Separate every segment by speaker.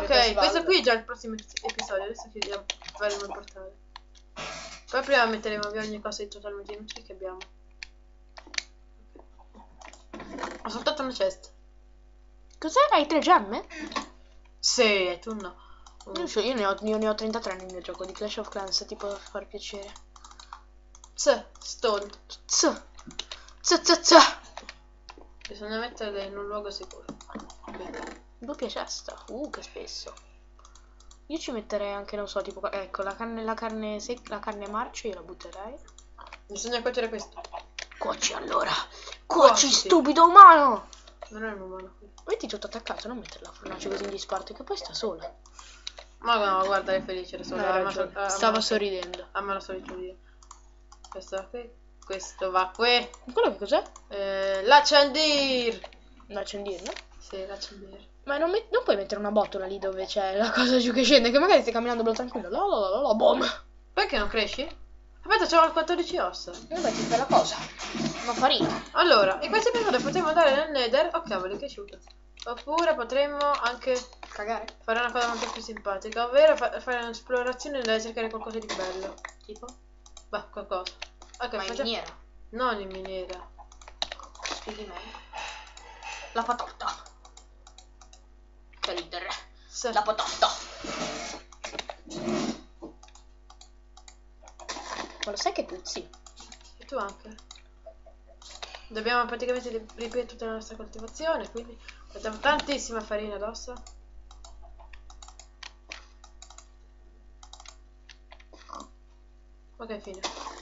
Speaker 1: Ok, questo qui è già il prossimo episodio. Adesso chiudiamo, faremo il portale. Poi prima metteremo via ogni cosa di totalmente inutile che abbiamo. Ho soltanto una cesta.
Speaker 2: Cos'è? Hai 3 gemme?
Speaker 1: Sì, tu no.
Speaker 2: Io ne ho 33 nel mio gioco di Clash of Clans, ti può far piacere.
Speaker 1: Stone. Bisogna metterle in un luogo sicuro.
Speaker 2: Doppia cesta. Che spesso. Io ci metterei anche, non so, tipo, ecco, la carne secca, la carne marcia io la butterei.
Speaker 1: Bisogna cuocere questo.
Speaker 2: Cuoci allora. Cuoci, stupido umano.
Speaker 1: Non è un umano qui.
Speaker 2: Metti tutto attaccato, non mettere la fornace così in disparte, che poi sta sola.
Speaker 1: Ma no, guarda, è felice.
Speaker 2: Stava sorridendo.
Speaker 1: A me lo so io. Questo va qui. Questo va qui.
Speaker 2: Quello che cos'è?
Speaker 1: L'accendir.
Speaker 2: L'accendir, no?
Speaker 1: Sì, l'accendir.
Speaker 2: Ma non puoi mettere una botola lì dove c'è la cosa giù che scende, che magari stai camminando bello tranquillo. Boom.
Speaker 1: Perché non cresci? Aspetta, c'ho 14 ossa.
Speaker 2: Vabbè, ti fai la cosa. Non farina.
Speaker 1: Allora, in questo episodio potremmo andare nel Nether. Oh cavolo, è cresciuto. Oppure potremmo anche
Speaker 2: cagare.
Speaker 1: Fare una cosa molto più simpatica, ovvero fare un'esplorazione e cercare qualcosa di bello. Tipo? Beh, qualcosa. Ok,
Speaker 2: ma in miniera?
Speaker 1: Non in miniera.
Speaker 2: Spieghi meglio. La patata. Che ridere.
Speaker 1: Sì.
Speaker 2: La patata. Ma lo sai che puzzi?
Speaker 1: E tu anche. Dobbiamo praticamente ripetere tutta la nostra coltivazione, quindi mettiamo tantissima farina addosso. Ok, fine.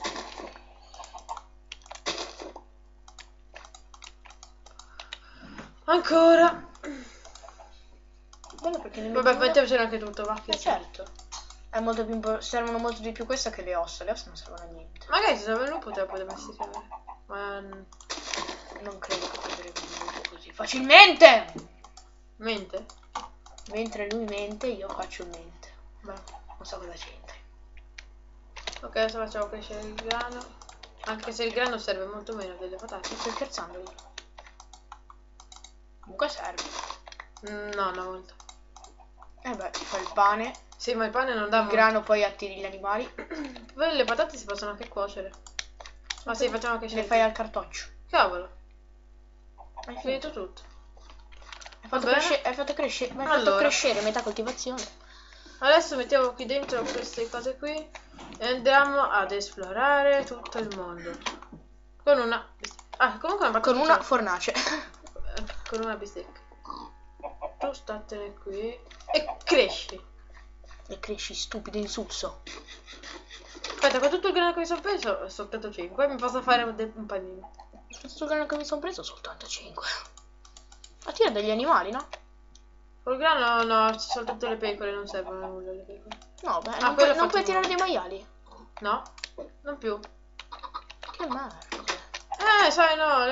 Speaker 1: Ancora.
Speaker 2: Bello perché
Speaker 1: vabbè, mettiamocelo anche tutto, va.
Speaker 2: Certo. È molto più servono molto di più questa che le ossa. Le ossa non servono a niente.
Speaker 1: Magari se serve il lupo te la puoi domesticare. Ma
Speaker 2: non credo che prenderemo un lupo così facilmente.
Speaker 1: Mente?
Speaker 2: Mentre lui mente, io faccio il mente.
Speaker 1: Beh,
Speaker 2: non so cosa c'entri.
Speaker 1: Ok, adesso facciamo crescere il grano. Anche se il grano serve molto meno delle patate.
Speaker 2: Sto scherzando io. Comunque serve.
Speaker 1: No, una volta.
Speaker 2: Beh, ti fai il pane.
Speaker 1: Sì, ma il pane non dà
Speaker 2: il grano, poi attiri gli animali.
Speaker 1: Poi le patate si possono anche cuocere. Ma sì, facciamo crescere.
Speaker 2: Le fai al cartoccio.
Speaker 1: Cavolo.
Speaker 2: Hai
Speaker 1: finito tutto.
Speaker 2: Hai fatto crescere metà coltivazione.
Speaker 1: Adesso mettiamo qui dentro queste cose qui e andiamo ad esplorare tutto il mondo. Con una... comunque
Speaker 2: con una fornace.
Speaker 1: Con una bistecca. Tu statene qui e cresci.
Speaker 2: E cresci, stupido insulso.
Speaker 1: Aspetta, con tutto il grano che mi sono preso, soltanto 5. Mi posso fare un panino.
Speaker 2: Tutto il grano che mi sono preso, soltanto 5. Ma tira degli animali, no?
Speaker 1: Col grano no, soltanto le pecore, non servono a nulla le pecore.
Speaker 2: No, beh, non puoi tirare dei maiali?
Speaker 1: No, non più.
Speaker 2: Che merda.
Speaker 1: Sai no,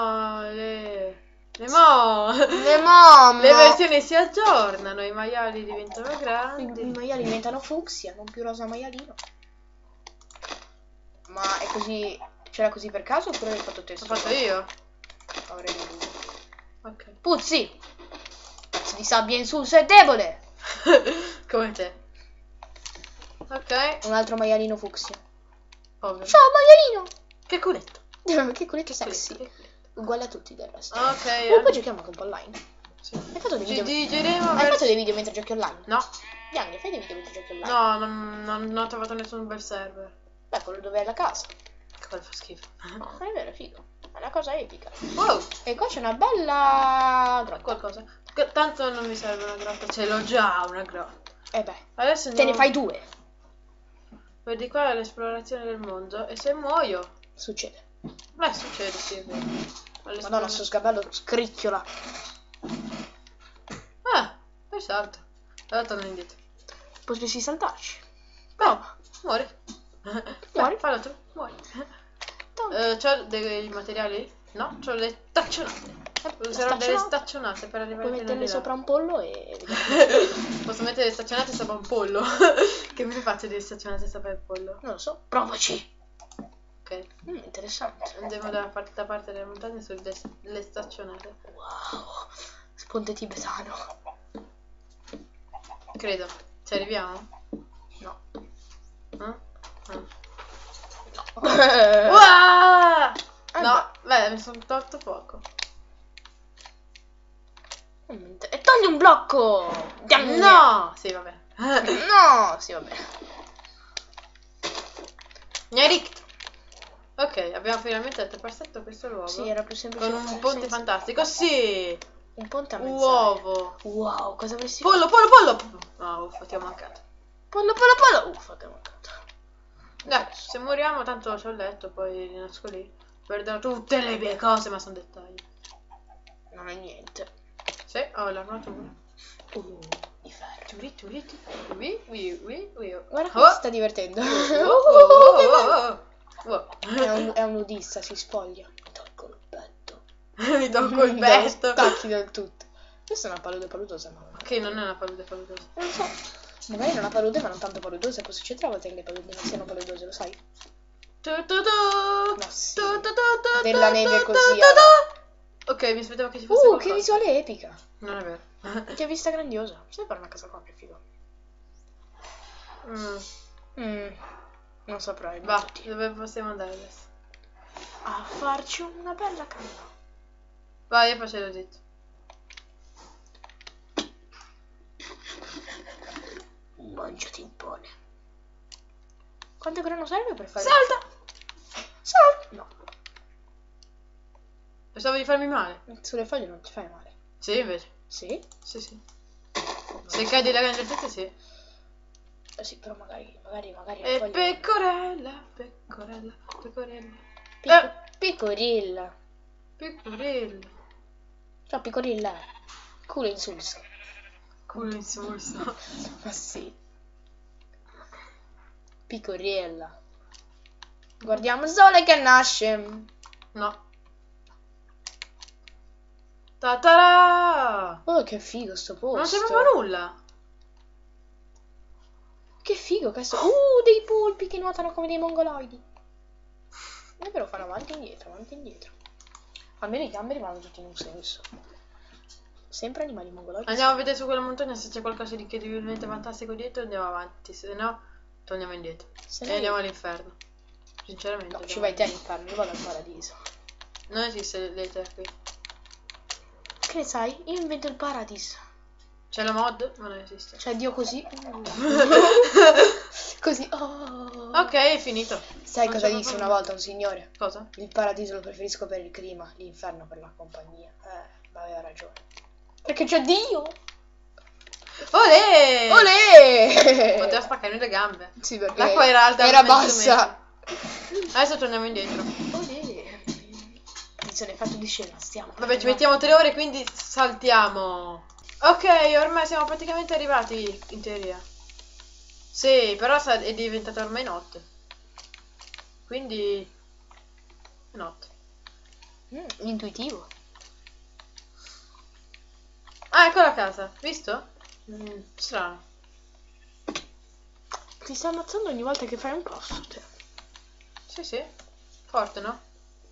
Speaker 1: le versioni si aggiornano, i maiali diventano grandi.
Speaker 2: I maiali diventano fucsia, non più rosa maialino. Ma è così, c'era così per caso oppure l'hai fatto te?
Speaker 1: L'ho fatto io.
Speaker 2: Avrei voluto.
Speaker 1: Ok.
Speaker 2: Puzzi! Pezzo di sabbia insulso e debole!
Speaker 1: Come te. Ok.
Speaker 2: Un altro maialino fucsia.
Speaker 1: Ovvio.
Speaker 2: Ciao maialino!
Speaker 1: Che culetto.
Speaker 2: Che culetto sexy. Uguale a tutti del resto.
Speaker 1: Ok.
Speaker 2: Poi giochiamo anche un po' online.
Speaker 1: Sì.
Speaker 2: Hai fatto dei video?
Speaker 1: Hai
Speaker 2: fatto dei video mentre giochi online?
Speaker 1: No.
Speaker 2: Yang, fai dei video mentre giochi online?
Speaker 1: No, non ho trovato nessun bel server.
Speaker 2: Beh, quello dove è la casa.
Speaker 1: Quello fa schifo.
Speaker 2: Non è vero, figo. È una cosa epica.
Speaker 1: Wow.
Speaker 2: E qua c'è una bella grotta.
Speaker 1: Qualcosa. Tanto non mi serve una grotta. Ce l'ho già una grotta.
Speaker 2: Beh.
Speaker 1: Adesso
Speaker 2: andiamo... Te ne fai 2.
Speaker 1: Vedi qua è l'esplorazione del mondo. E se muoio?
Speaker 2: Succede.
Speaker 1: Beh, succede, sì, è vero.
Speaker 2: Madonna, sto sgabello scricchiola.
Speaker 1: Poi salta. Allora torno indietro.
Speaker 2: Potresti saltarci.
Speaker 1: Prova. Muori.
Speaker 2: Muori.
Speaker 1: Fallo tu. Muori. C'ho dei materiali? No, c'ho le staccionate. Userò delle staccionate per arrivare
Speaker 2: Puoi metterle sopra un pollo e...
Speaker 1: Posso mettere le staccionate sopra un pollo? Che mi faccio delle staccionate sopra il pollo?
Speaker 2: Non lo so. Provaci.
Speaker 1: Ok.
Speaker 2: Interessante.
Speaker 1: Andiamo da parte della montagna sulle staccionate.
Speaker 2: Wow. Sponte tibetano.
Speaker 1: Credo. Ci arriviamo?
Speaker 2: No.
Speaker 1: No?
Speaker 2: No.
Speaker 1: Uah! No, beh, mi sono tolto poco.
Speaker 2: E togli un blocco!
Speaker 1: No! Sì, vabbè.
Speaker 2: No! Sì, vabbè.
Speaker 1: Gnerict. Ok, abbiamo finalmente attraversato questo luogo.
Speaker 2: Sì, era più semplice.
Speaker 1: Con un ponte fantastico. Sì!
Speaker 2: Un ponte a mezz'aria.
Speaker 1: Uovo.
Speaker 2: Wow, cosa avresti
Speaker 1: Pollo, pollo, pollo! No, uffa, ti ho mancato.
Speaker 2: Pollo, pollo, pollo! Uffa, ti ho mancato.
Speaker 1: Dai, se moriamo tanto c'ho il letto, poi rinasco lì. Perderò tutte le mie cose, ma sono dettagli.
Speaker 2: Non è niente.
Speaker 1: Sì, ho l'armatura.
Speaker 2: Di ferro.
Speaker 1: Turi, turi, turi,
Speaker 2: Guarda come si sta divertendo. È un nudista, si spoglia. Mi tolgo il petto.
Speaker 1: Mi tocco il petto.
Speaker 2: Stacchi del tutto. Questa è una palude paludosa, ma...
Speaker 1: Che non è una palude paludosa.
Speaker 2: Non so. Magari non ha palude, ma non tanto paludosa. Cosa succede a volte che le palude non siano paludose, lo sai? Ma sì. Della neve così.
Speaker 1: Ok, mi aspettavo che ci fosse qualcosa.
Speaker 2: Che visuale epica.
Speaker 1: Non è vero.
Speaker 2: Che vista grandiosa. Sai fare una casa qua, che figo. Non saprai.
Speaker 1: Va, dove possiamo andare adesso?
Speaker 2: A farci una bella canna.
Speaker 1: Vai, io facevo detto.
Speaker 2: Mangiati un pone. Quanto grano serve per fare?
Speaker 1: Salta!
Speaker 2: Salta! No.
Speaker 1: Pensavo di farmi male.
Speaker 2: Sulle foglie non ti fai male.
Speaker 1: Sì, invece.
Speaker 2: Sì?
Speaker 1: Sì, sì. Se cadi la grande sì.
Speaker 2: Sì, però magari
Speaker 1: E
Speaker 2: foglie...
Speaker 1: pecorella, pecorella, pecorella.
Speaker 2: Pecorella.
Speaker 1: Pecorella.
Speaker 2: Ciao, pecorella. Culo insulso.
Speaker 1: Culo insulso.
Speaker 2: Ma sì. Pecorella. Guardiamo il sole che nasce.
Speaker 1: No. Tatara!
Speaker 2: Oh, che figo sto posto.
Speaker 1: Non c'è proprio nulla.
Speaker 2: Che figo questo. Dei polpi che nuotano come dei mongoloidi. E però fanno avanti e indietro, avanti e indietro. Almeno i gamberi vanno tutti in un senso. Sempre animali mongoloidi.
Speaker 1: Andiamo a vedere su quella montagna se c'è qualcosa di incredibilmente fantastico dietro e andiamo avanti. Se no, torniamo indietro. E andiamo all'inferno. Sinceramente.
Speaker 2: No, ci vai te all'inferno, io vado al paradiso.
Speaker 1: Non esiste l'Ether qui.
Speaker 2: Che ne sai? Io invento il paradiso.
Speaker 1: C'è la mod? Ma non esiste.
Speaker 2: Cioè Dio così. Così. Oh.
Speaker 1: Ok, è finito.
Speaker 2: Sai
Speaker 1: Non
Speaker 2: cosa
Speaker 1: c'è
Speaker 2: disse
Speaker 1: proprio
Speaker 2: una volta un signore?
Speaker 1: Cosa?
Speaker 2: Il paradiso lo preferisco per il clima, l'inferno per la compagnia. Ma aveva ragione. Perché c'è Dio!
Speaker 1: Olè!
Speaker 2: Olè!
Speaker 1: Poteva spaccarmi le gambe.
Speaker 2: Sì, perché
Speaker 1: L'acqua era alta.
Speaker 2: era
Speaker 1: mezzo
Speaker 2: bassa.
Speaker 1: metro. Adesso torniamo indietro.
Speaker 2: Olè! Edizione fatto di scena, stiamo.
Speaker 1: Vabbè, ci mettiamo 3 ore, quindi saltiamo. Ok, ormai siamo praticamente arrivati, in teoria. Sì, però è diventata ormai notte. Quindi... notte.
Speaker 2: Intuitivo.
Speaker 1: Ah, ecco la casa. Visto? Strano.
Speaker 2: Ti sta ammazzando ogni volta che fai un passo, te.
Speaker 1: Sì, sì. Forte, no?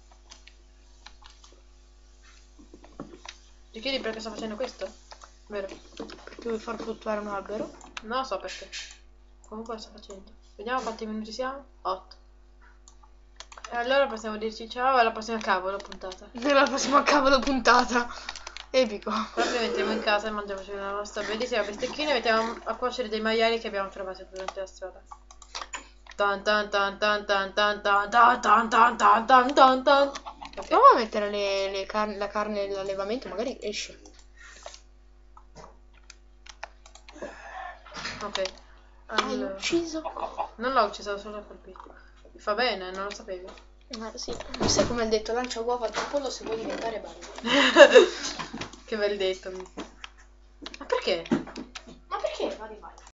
Speaker 1: Ti chiedi perché sto facendo questo? Vero?
Speaker 2: Perché vuoi far fluttuare un albero?
Speaker 1: Non lo so perché. Comunque lo sto facendo. Vediamo quanti minuti siamo. 8. E allora possiamo dirci ciao alla prossima puntata.
Speaker 2: Nella prossima cavolo puntata. Epico.
Speaker 1: Proprio entriamo in casa e mangiamoci la nostra bellissima bistecchina e mettiamo a cuocere dei maiali che abbiamo trovato durante la strada. Tan tan tan tan tan tan tan tan tan tan tan tan tan tan.
Speaker 2: Proviamo a mettere la carne nell'allevamento, magari esce.
Speaker 1: Ok.
Speaker 2: Hai ucciso?
Speaker 1: Non l'ho ucciso, l'ho solo colpito. Mi fa bene, non lo sapevi.
Speaker 2: Sì. Sai come il detto, lancia uova al pollo se vuoi diventare bagno.
Speaker 1: Che bel detto. Ma perché?
Speaker 2: Ma perché? Vai.